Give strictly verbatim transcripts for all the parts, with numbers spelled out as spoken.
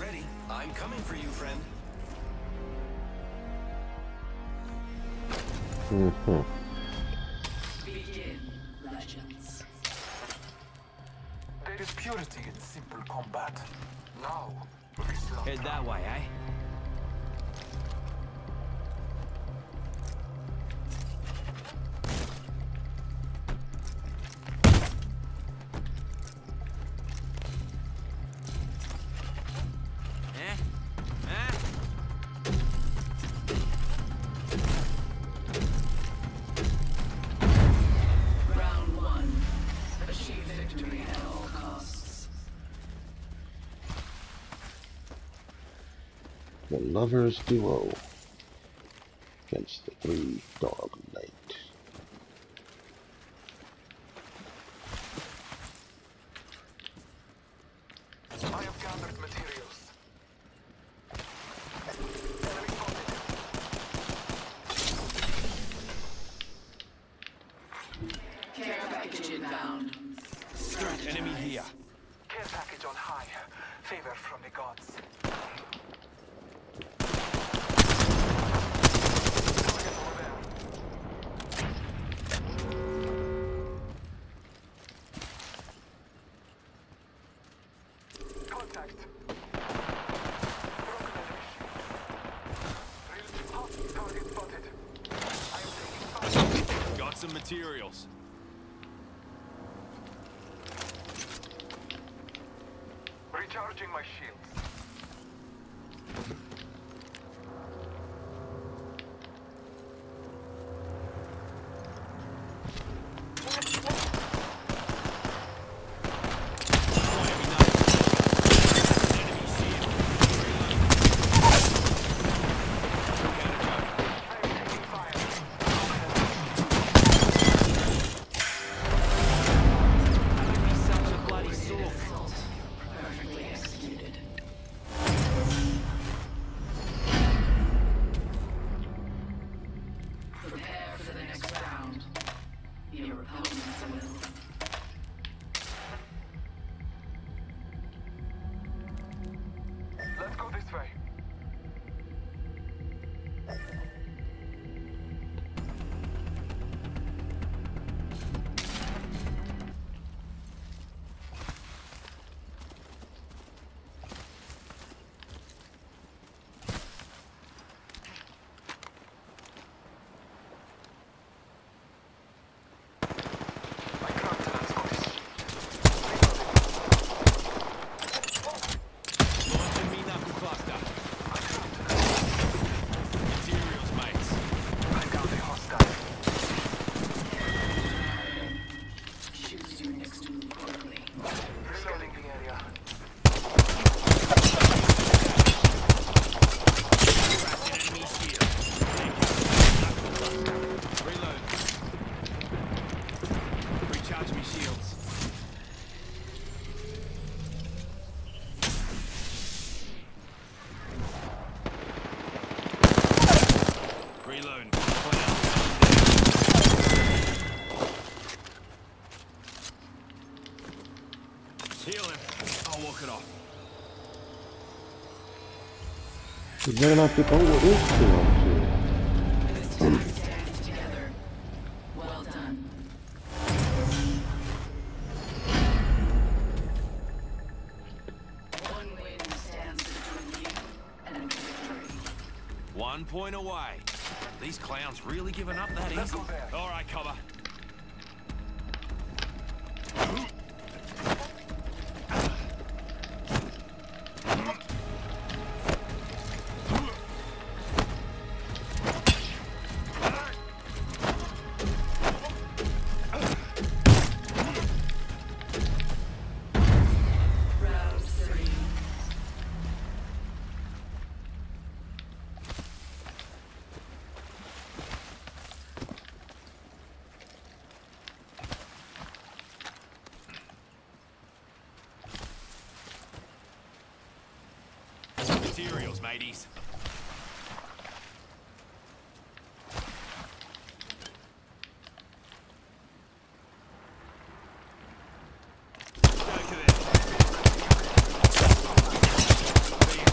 ready, I'm coming for you, friend. Mm-hmm. Begin, legends. There is purity in simple combat. Now, we slaughter. Head that way, eh? The lovers duo against the three dog knight. I have gathered materials. Care package inbound. Enemy here. Care package on high. Favor from the gods. Target over there. Contact. Broken enemy shield. Hot target spotted. I am taking fire. Got some materials. Recharging my shields. Let's go this way. I can't transport. Launching me knuckle cluster. Materials, mates. I got a hostile. Choose your next move quickly. Reloading the area. Cracked an enemy shield. Reload. Recharge me shields. Reload. Heal him. I'll walk it off. You're gonna have to go with this too, This team stands together. Well done. One win stands between you and victory. One point away. These clowns really giving up that Let's easy? go there. All right, cover. Round three. Materials, mateys. Go to this.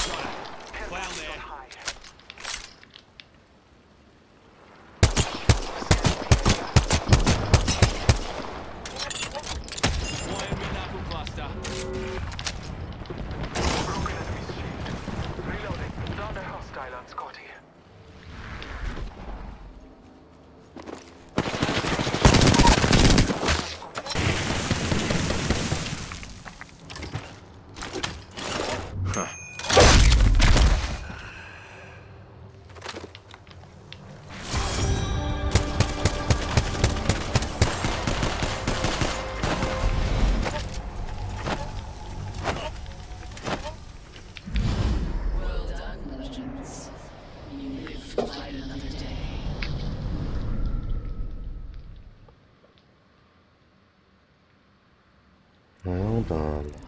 Well done.